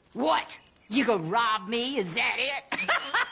What? You gonna rob me? Is that it?